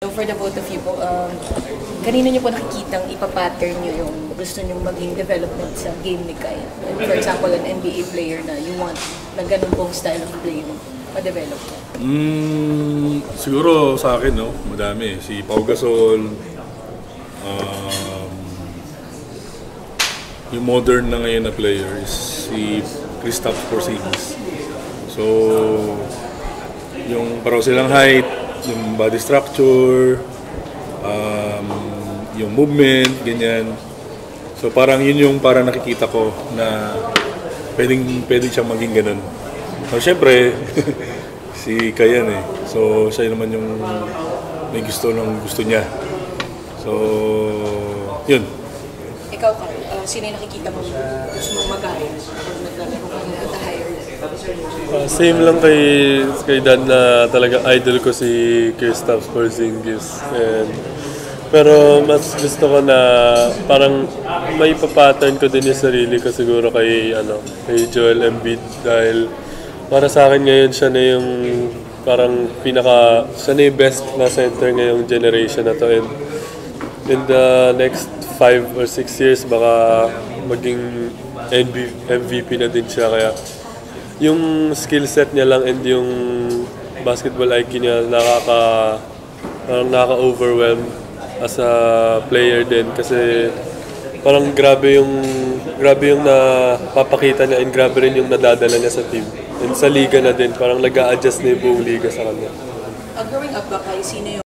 So for the both of you po, kanino niyo po nakikitang ipapattern niyo yung gusto niyong maging development sa game ni Kai? For example, an NBA player na you want na ganun pong style of play mo pa-develop mo? Siguro sa akin, no, madami. Si Pau Gasol, yung modern na ngayon na player is si Porzingis. So, yung parang silang height, yung body structure, yung movement, ganyan. So parang yun yung parang nakikita ko na pwedeng siyang maging ganun. So syempre, si Kayan eh. So siya naman yung may gusto niya. So, yun. Ikaw, sino yung nakikita mo gusto mong mag-hire? Or naglalaro ka ng hire? Same lang kay Dan na talaga idol ko si Porzingis. Pero mas gusto ko na parang may papattern ko din yung sarili ko siguro kay Joel Embiid dahil para sa akin ngayon siya na yung parang siya na yung best na center ngayong generation na to, and in the next 5 or 6 years baka maging MVP na din siya, kaya yung skill set niya lang and yung basketball IQ niya nakaka-overwhelm as a player din, kasi parang grabe yung napapakita niya and grabe rin yung nadadala niya sa team. And sa liga na din, parang nag-a-adjust na yung buong liga sa kanya. Growing up ba kayo, sino yung